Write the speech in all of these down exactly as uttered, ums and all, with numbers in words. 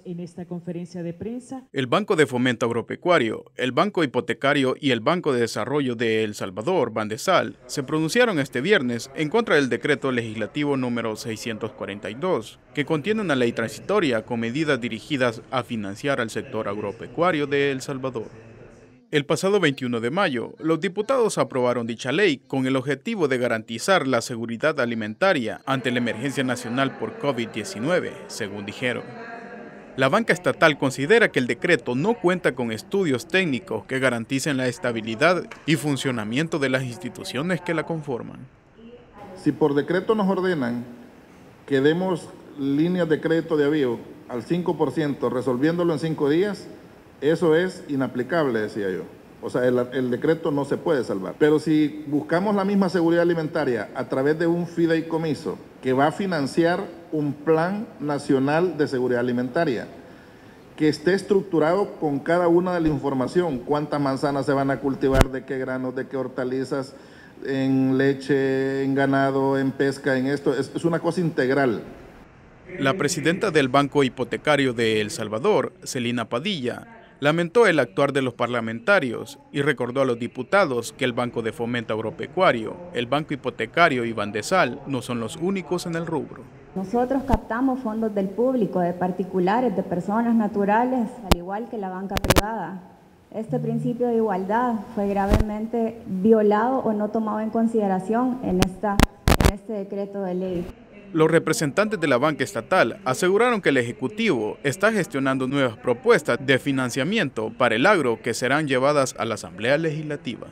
en esta conferencia de prensa. El Banco de Fomento Agropecuario, el Banco Hipotecario y el Banco de Desarrollo de El Salvador, Bandesal, se pronunciaron este viernes en contra del decreto legislativo número seiscientos cuarenta y dos, que contiene una ley transitoria con medidas dirigidas a financiar al sector agropecuario de El Salvador. El pasado veintiuno de mayo, los diputados aprobaron dicha ley con el objetivo de garantizar la seguridad alimentaria ante la emergencia nacional por COVID diecinueve, según dijeron. La banca estatal considera que el decreto no cuenta con estudios técnicos que garanticen la estabilidad y funcionamiento de las instituciones que la conforman. Si por decreto nos ordenan que demos líneas de crédito de avío al cinco por ciento, resolviéndolo en cinco días, eso es inaplicable, decía yo. O sea, el, el decreto no se puede salvar. Pero si buscamos la misma seguridad alimentaria a través de un fideicomiso que va a financiar un plan nacional de seguridad alimentaria, que esté estructurado con cada una de la información, cuántas manzanas se van a cultivar, de qué granos, de qué hortalizas, en leche, en ganado, en pesca, en esto, es, es una cosa integral. La presidenta del Banco Hipotecario de El Salvador, Celina Padilla, lamentó el actuar de los parlamentarios y recordó a los diputados que el Banco de Fomento Agropecuario, el Banco Hipotecario y Bandesal no son los únicos en el rubro. Nosotros captamos fondos del público, de particulares, de personas naturales, al igual que la banca privada. Este principio de igualdad fue gravemente violado o no tomado en consideración en, esta, en este decreto de ley. Los representantes de la banca estatal aseguraron que el Ejecutivo está gestionando nuevas propuestas de financiamiento para el agro que serán llevadas a la Asamblea Legislativa.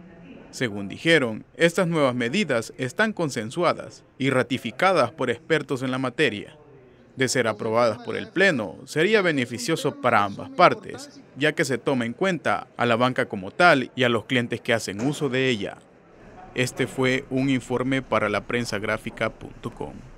Según dijeron, estas nuevas medidas están consensuadas y ratificadas por expertos en la materia. De ser aprobadas por el Pleno, sería beneficioso para ambas partes, ya que se toma en cuenta a la banca como tal y a los clientes que hacen uso de ella. Este fue un informe para la prensa gráfica punto com.